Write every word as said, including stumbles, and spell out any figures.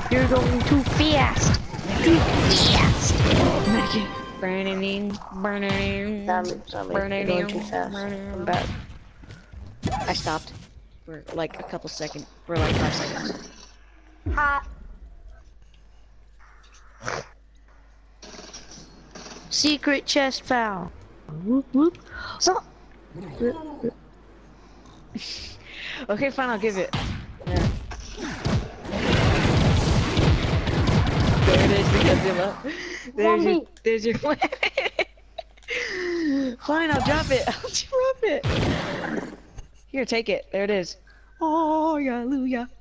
You're going too fast. Too fast. Burning, burning, Zombie, zombie. You're going too fast. I'm back. I stopped for like a couple seconds, for like five seconds. Hot. Secret chest found. Whoop whoop. So. Okay, fine, I'll give it. Yeah. There it is, the Godzilla. There's your, there's your Fine, I'll drop it. I'll drop it. Here, take it. There it is. Oh, hallelujah.